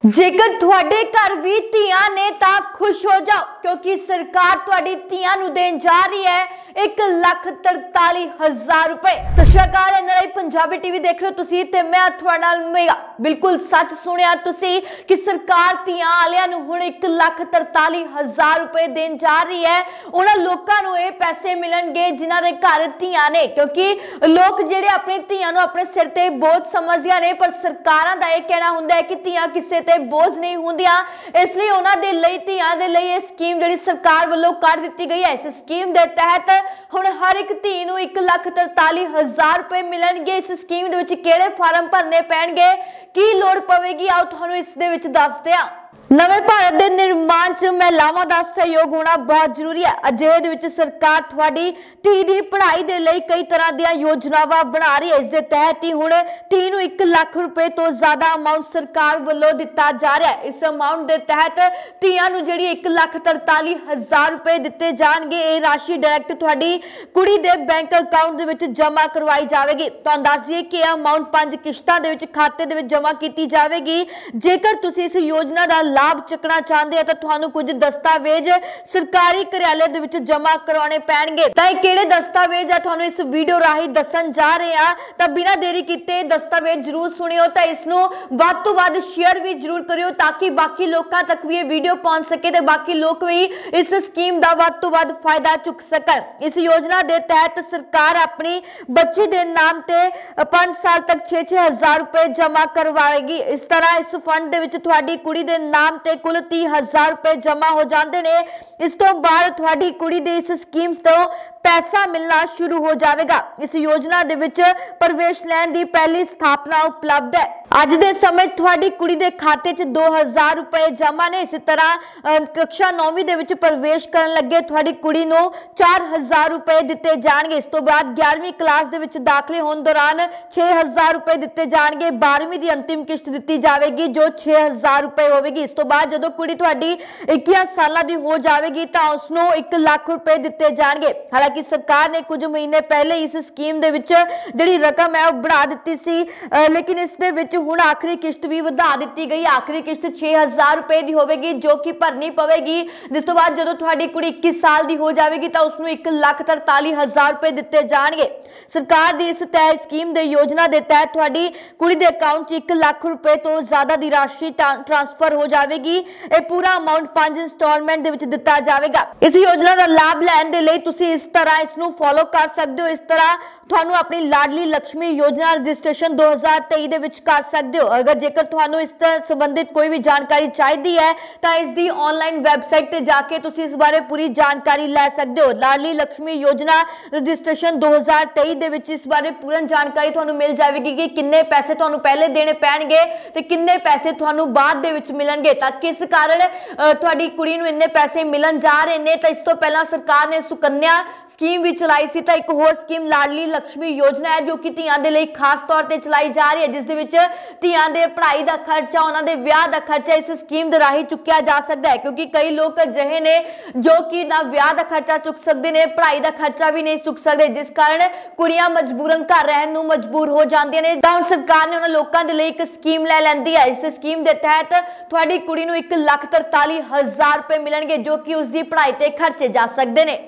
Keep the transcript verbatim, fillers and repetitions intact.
जेकर तुहाडे घर भी धीआं ने तां खुश हो जाओ क्योंकि सरकार तुहाडी धीआं नूं देण जा रही है एक लाख तरताली हजार रुपए। सत श्री अकाल, एनआरआई पंजाबी टीवी देख रहे हो तुसी ते मैं तुहाडे नाल मेगा। बिल्कुल सच सुनिया तुसी कि सरकार धीआं वालियां नूं हुण एक लाख तरताली हजार रुपए देण जा रही है। उन्हां लोकां नूं ये पैसे मिलणगे जिन्हां दे घर धीआं ने, क्योंकि लोग जिहड़े अपनी धीआं नूं अपने सिर ते बोझ समझदियां ने, पर सरकारां दा ये कहना हुंदा है कि धीआं किसे ते बोझ नहीं होंदियां। इसलिए उन्हां दे लई धीआं दे लई ये स्कीम जिहड़ी सरकार वालों कर दित्ती गई है। इस स्कीम दे तहत हुण हर एक धी नूं एक लाख तरताली हजार रुपए मिलणगे। इस स्कीम दे विच किहड़े फार्म भरने पैणगे, की लोड़ पवेगी, आओ तुहानूं इस दे विच दस दिआं। नवे भारत के निर्माण च महिलावां दा सहयोग होना बहुत जरूरी है। अजिहे दे विच सरकार तुहाडी धी दी पढ़ाई दे लई कई तरह दी योजनावां बना रही है। इस दे तहत ही हुण धी नूं एक लाख रुपए तो ज्यादा अमाउंट सरकार वालों दिता जा रहा है। इस अमाउंट दे तहत धीआं नूं जिहड़ी एक लाख तरताली हजार रुपए दिते जाणगे। ये राशि डायरैक्ट तुहाडी कुड़ी दे बैंक अकाउंट दे विच जमा करवाई जावेगी। तुहानूं दस दईए कि अमाउंट पांच किश्तां दे विच खाते दे विच जमा कीती जावेगी। जेकर तुसीं इस योजना दा लाभ चुकना चाहते हो तो तुहानूं कुछ दस्तावेज सरकारी कार्यालय दे विच जमा करवाने पैणगे। तां किहड़े दस्तावेज है तुहानूं इस वीडियो राही दसन जा रहे हां, तां बिना देरी कीते दस्तावेज जरूर सुनियो, तां इसनूं वध तों वध शेयर भी जरूर करियो ताकि बाकी लोकां तक भी ये वीडियो पहुंच सके ते बाकी लोग भी इस स्कीम दा वध तों वध फायदा चुक सकन। इस योजना दे तहत सरकार अपनी बच्ची दे नाम ते पांच साल तक छे छे हजार रुपए जमा करवाएगी। इस तरह इस फंड दे विच तुहाडी कुड़ी दे नाम ते कुल तीह हजार रुपए जमा हो जाते ने। इस तो बाद तुहाडी कुड़ी दे इस स्कीम तो पैसा मिलना शुरू हो जाएगा। इस योजना दे विच प्रवेश लैण दी पहली स्थापना उपलब्ध है। अज दे समय तुहाडी कुड़ी दे खाते च दो हजार रुपए जमा ने। इसी तरह कक्षा नौवीं दे विच प्रवेश करन लगे तुहाडी कुड़ी नूं चार हजार रुपए दिते जाणगे। इस तो बाद ग्यारहवीं क्लास दे विच दाखले होण दौरान छे हजार रुपए दिते जाणगे। बारहवीं दी अंतिम किश्त दिती जावेगी जो छे हजार रुपए होवेगी। इस तो बाद जदों कुड़ी तुहाडी इक्कीस सालां दी हो जावेगी तां उसनूं एक लाख रुपए दिते जाणगे। हालांकि सरकार ने कुछ महीने पहले इस स्कीम दे विच जिहड़ी रकम है वो बढ़ा दित्ती सी, लेकिन इस दे विच हुण आखिरी किश्त भी वधा दित्ती गई। आखिरी किश्त छे हजार रुपए दी होवेगी जो कि भरनी पवेगी। जिस तो बाद जदों तुहाडी कुड़ी इक्कीस साल दी हो जावेगी तां उसनूं एक लाख तरताली हजार रुपए दिते जाणगे। सरकार दी इस तहत स्कीम दे योजना दे तहत तुहाडी कुड़ी दे अकाउंट च एक लाख रुपए तो ज्यादा दी राशि ट्रांसफर हो जावेगी। ये पूरा अमाउंट पांच इंस्टॉलमेंट दे विच दिता जावेगा। इस योजना दा लाभ लैण दे लई तुसीं इस तरह इसनूं फॉलो कर सकते हो। इस तरह तुहानूं अपनी लाडली लक्ष्मी योजना रजिस्ट्रेशन दो हजार तेई दे विच कर सकते हो। अगर जेकर तुहानूं इस संबंधित कोई भी जानकारी चाहिदी है तां इस दी ऑनलाइन वैबसाइट ते जाके तुसीं इस बारे पूरी जानकारी लै सकते हो। लाडली लक्ष्मी योजना रजिस्ट्रेशन दो हजार तेई दे विच इस बारे पूर्ण जानकारी तुहानूं मिल जाएगी कि किन्ने पैसे तुहानूं पहले देने पैणगे ते किन्ने पैसे तुहानूं बाद दे विच मिलणगे। तां किस कारण तुहाडी कुड़ी नूं इन्ने पैसे मिलन जा रहे ने, तां इस तो पहला सरकार ने सुकन्या स्कीम भी चलाई सी। तां एक होर स्कीम लाडली लक्ष्मी योजना है जो कि धीआं दे लई खास तौर ते चलाई जा रही है, जिस दे विच धीआं दे पढ़ाई दा खर्चा, उन्हां दे विआह दा खर्चा इस स्कीम दे राही चुक्या जा सकदा है। क्योंकि कई लोग अजिहे ने जो कि ना विआह दा खर्चा चुक सकदे ने, पढ़ाई दा खर्चा भी नहीं चुक सकदे, जिस कारण कुड़ियां मजबूरन घर रहन नूं मजबूर हो जांदियां ने। तां सरकार ने उन्हां लोकां दे लई एक स्कीम लै लैंदी है। इस स्कीम दे तहत तुहाडी कुड़ी नूं एक लाख तरताली हजार रुपए मिलणगे जो कि उसदी पढ़ाई ते खर्चे जा सकदे ने।